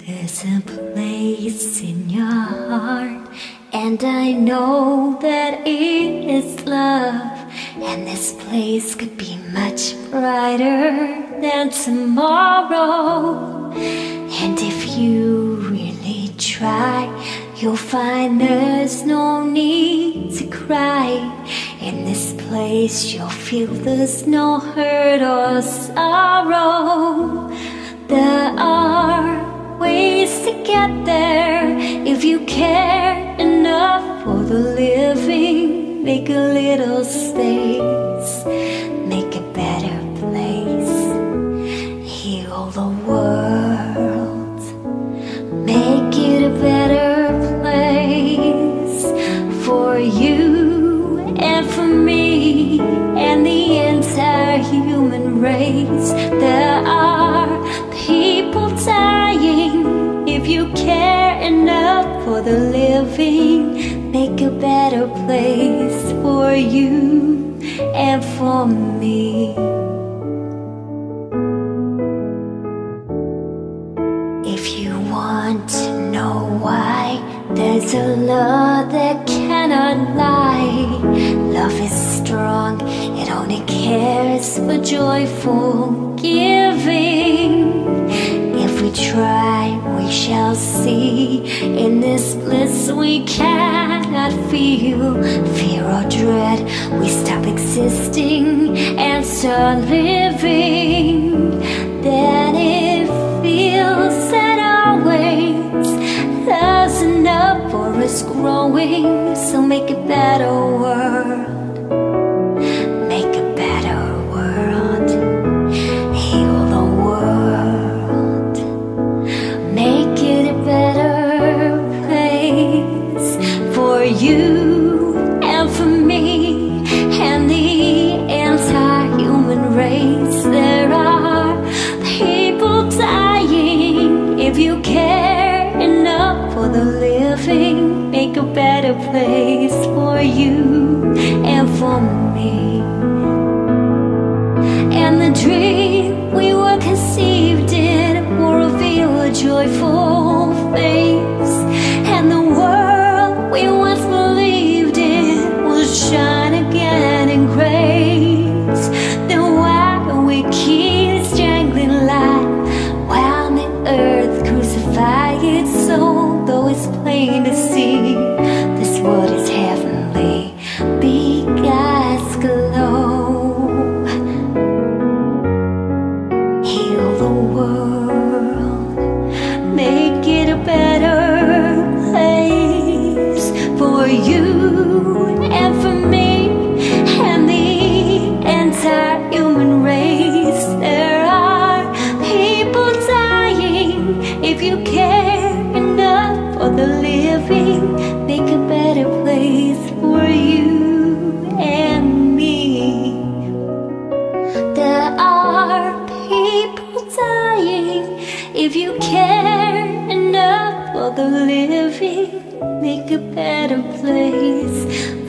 There's a place in your heart, and I know that it is love. And this place could be much brighter than tomorrow. And if you really try, you'll find there's no need to cry. In this place you'll feel there's no hurt or sorrow. There are ways to get there if you care enough for the living. Make a little space, make a better place. Heal the world, make it a better place for you and for me and the entire human race. There are people dying. If you care enough for the living, make a better place for you and for me. If you want to know why, there's a law that cannot lie. Love is strong, it only cares for joyful giving. If we try, we shall see. In this bliss we cannot feel fear or dread. We stop existing and start living. Then it feels that always there's enough for us growing. So make a better world, make a better world. Heal the world, make it a better place for you and for me and the entire human race. There are people dying. If you care enough for the living, make a better place for you and for me. And the dream we were conceived in will reveal a joyful face. And the world we once believed in will shine again in grace. Then why do we keep strangling light while the earth crucify its soul? Though it's plain to see this world is heavenly, be God's glow. Heal the world, make it a better place for you and for me and the entire human race. There are people dying. If you care enough for the living, make a better place for you and me. There are people dying. If you care enough for the living, make a better place